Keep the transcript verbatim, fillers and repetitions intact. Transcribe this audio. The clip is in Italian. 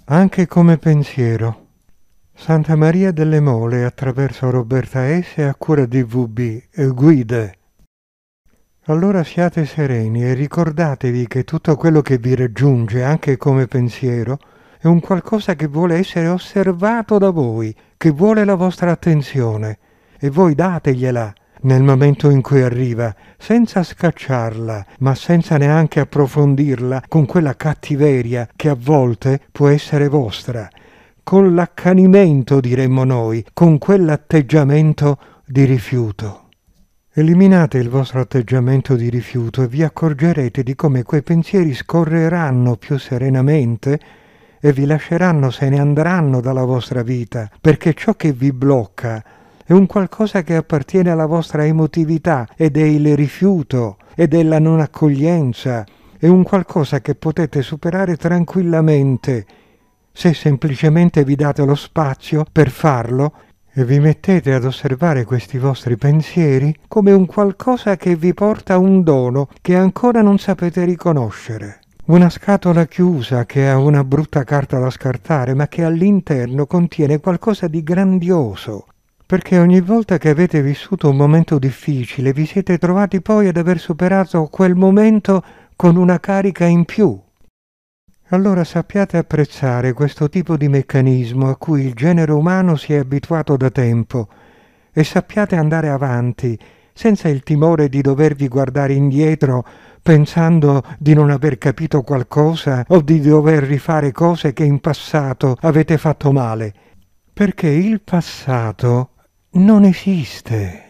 Anche come pensiero. Santa Maria delle Mole attraverso Roberta S. a cura di V B e Guide. Allora siate sereni e ricordatevi che tutto quello che vi raggiunge, anche come pensiero, è un qualcosa che vuole essere osservato da voi, che vuole la vostra attenzione, e voi dategliela nel momento in cui arriva, senza scacciarla, ma senza neanche approfondirla con quella cattiveria che a volte può essere vostra, con l'accanimento, diremmo noi, con quell'atteggiamento di rifiuto. Eliminate il vostro atteggiamento di rifiuto e vi accorgerete di come quei pensieri scorreranno più serenamente e vi lasceranno, se ne andranno dalla vostra vita, perché ciò che vi blocca è un qualcosa che appartiene alla vostra emotività ed è il rifiuto ed è la non accoglienza, è un qualcosa che potete superare tranquillamente se semplicemente vi date lo spazio per farlo e vi mettete ad osservare questi vostri pensieri come un qualcosa che vi porta un dono che ancora non sapete riconoscere. Una scatola chiusa che ha una brutta carta da scartare, ma che all'interno contiene qualcosa di grandioso. Perché ogni volta che avete vissuto un momento difficile vi siete trovati poi ad aver superato quel momento con una carica in più. Allora sappiate apprezzare questo tipo di meccanismo a cui il genere umano si è abituato da tempo e sappiate andare avanti senza il timore di dovervi guardare indietro pensando di non aver capito qualcosa o di dover rifare cose che in passato avete fatto male, perché il passato non esiste.